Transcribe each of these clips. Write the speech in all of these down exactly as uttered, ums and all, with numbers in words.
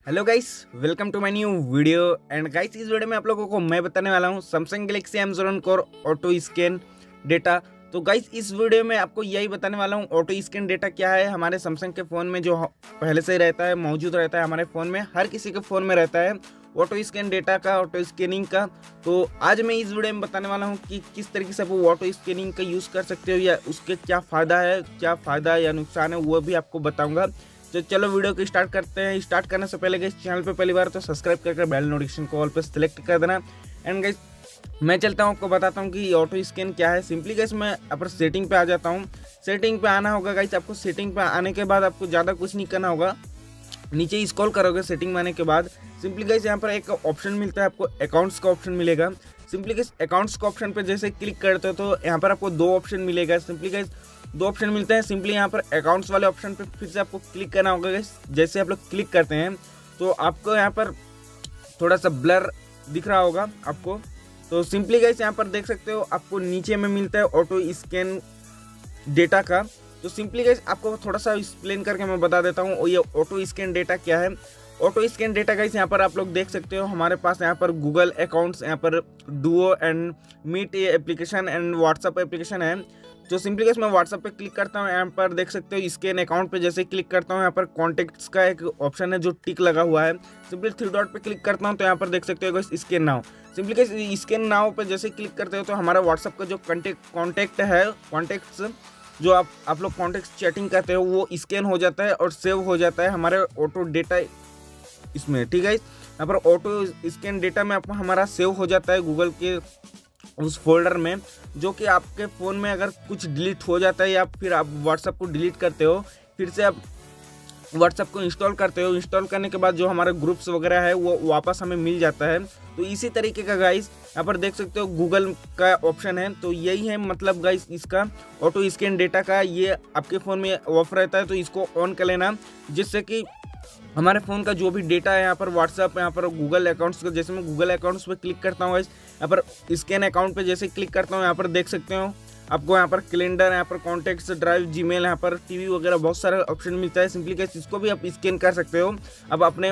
Hello guys, welcome to my new video. And guys, इस video में आप लोगों को मैं बताने वाला हूं Samsung Galaxy M zero one core auto scan data. तो गाइस, इस वीडियो में आपको यही बताने वाला हूं ऑटो स्कैन डेटा क्या है। हमारे सैमसंग के फ़ोन में जो पहले से रहता है, मौजूद रहता है हमारे फ़ोन में, हर किसी के फ़ोन में रहता है ऑटो स्कैन डेटा का, ऑटो स्कैनिंग का। तो आज मैं इस वीडियो में बताने वाला हूँ कि किस तरीके से आप वो ऑटो स्कैनिंग का यूज़ कर सकते हो, या उसके क्या फ़ायदा है, क्या फ़ायदा या नुकसान है, वो भी आपको बताऊँगा। तो चलो वीडियो को स्टार्ट करते हैं। स्टार्ट करने से पहले गाइस, चैनल पे पहली बार तो सब्सक्राइब करके बेल नोटिफिकेशन को ऑल पे सिलेक्ट कर देना। एंड गाइस, मैं चलता हूँ, आपको बताता हूँ कि ऑटो स्कैन क्या है। सिंपली गाइस, मैं अपने सेटिंग पे आ जाता हूँ। सेटिंग पे आना होगा गाइस आपको। सेटिंग पे आने के बाद आपको ज़्यादा कुछ नहीं करना होगा, नीचे स्क्रॉल करोगे सेटिंग में आने के बाद सिंपली गाइस यहाँ पर एक ऑप्शन मिलता है आपको, अकाउंट्स का ऑप्शन मिलेगा। सिंपली गाइस अकाउंट्स का ऑप्शन पे जैसे क्लिक करते हो तो यहाँ पर आपको दो ऑप्शन मिलेगा। सिंपली गाइस दो ऑप्शन मिलते हैं। सिंपली यहाँ पर अकाउंट्स वाले ऑप्शन पे फिर से आपको क्लिक करना होगा गाइस। जैसे आप लोग क्लिक करते हैं तो आपको यहाँ पर थोड़ा सा ब्लर दिख रहा होगा आपको। तो सिंपली गाइस यहाँ पर देख सकते हो, आपको नीचे में मिलता है ऑटो स्कैन डेटा का। तो सिंपली गाइस आपको थोड़ा सा एक्सप्लेन करके मैं बता देता हूँ ये ऑटो स्कैन डेटा क्या है। ऑटो स्कैन डेटा गाइस यहाँ पर आप लोग देख सकते हो, हमारे पास यहाँ पर गूगल अकाउंट्स, यहाँ पर Duo and Meet application and WhatsApp application है। तो सिंपली गाइस मैं व्हाट्सअप पे क्लिक करता हूँ, यहाँ पर देख सकते हो स्कैन अकाउंट पे जैसे क्लिक करता हूँ, यहाँ पर कॉन्टेक्ट्स का एक ऑप्शन है जो टिक लगा हुआ है। सिंपली थ्री डॉट पे क्लिक करता हूँ तो यहाँ पर देख सकते हो guys scan now. Simply guys scan now पे जैसे क्लिक करते हो तो हमारा व्हाट्सअप का जो कॉन्टेक्ट कॉन्टेक्ट है, कॉन्टेक्ट्स जो आप आप लोग कॉन्टेक्ट चैटिंग करते हो वो स्कैन हो जाता है और सेव हो जाता है हमारे ऑटो डेटा इसमें। ठीक है, यहाँ पर ऑटो स्कैन डेटा में आपको हमारा सेव हो जाता है गूगल के उस फोल्डर में, जो कि आपके फ़ोन में अगर कुछ डिलीट हो जाता है या फिर आप व्हाट्सएप को डिलीट करते हो, फिर से आप व्हाट्सएप को इंस्टॉल करते हो, इंस्टॉल करने के बाद जो हमारे ग्रुप्स वगैरह है वो वापस हमें मिल जाता है। तो इसी तरीके का गाइस यहाँ पर देख सकते हो गूगल का ऑप्शन है। तो यही है मतलब गाइस इसका ऑटो स्कैन डेटा का, ये आपके फ़ोन में ऑफ रहता है। तो इसको ऑन कर लेना, जिससे कि हमारे फ़ोन का जो भी डेटा है यहाँ पर व्हाट्सएप, यहाँ पर गूगल अकाउंट्स का, जैसे मैं गूगल अकाउंट्स पे क्लिक करता हूँ गाइस, यहाँ पर स्कैन अकाउंट पे जैसे क्लिक करता हूँ, यहाँ पर देख सकते हो आपको यहाँ पर कैलेंडर, यहाँ पर कॉन्टैक्ट्स, ड्राइव, जीमेल, यहाँ पर टीवी वगैरह बहुत सारे ऑप्शन मिलता है। सिंपली गाइस इसको भी आप स्कैन कर सकते हो अब अपने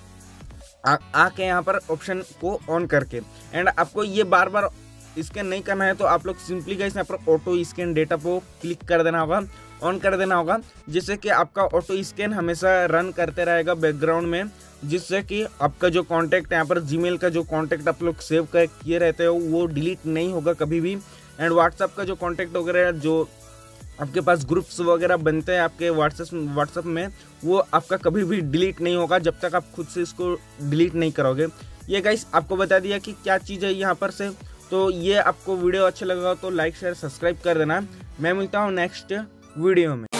आके यहाँ पर ऑप्शन को ऑन करके। एंड आपको ये बार बार स्कैन नहीं करना है, तो आप लोग सिंपली गाइस यहाँ पर ऑटो स्कैन डेटा को क्लिक कर देना होगा, ऑन कर देना होगा, जिससे कि आपका ऑटो स्कैन हमेशा रन करते रहेगा बैकग्राउंड में, जिससे कि आपका जो कांटेक्ट यहाँ पर जीमेल का जो कांटेक्ट आप लोग सेव कर किए रहते हो वो डिलीट नहीं होगा कभी भी। एंड व्हाट्सएप का जो कांटेक्ट वगैरह जो आपके पास ग्रुप्स वगैरह बनते हैं आपके व्हाट्सएप व्हाट्सएप में, वो आपका कभी भी डिलीट नहीं होगा जब तक आप खुद से इसको डिलीट नहीं करोगे। ये गाइस आपको बता दिया कि क्या चीज़ है यहाँ पर से। तो ये आपको वीडियो अच्छा लगा तो लाइक शेयर सब्सक्राइब कर देना। मैं मिलता हूँ नेक्स्ट वीडियो में।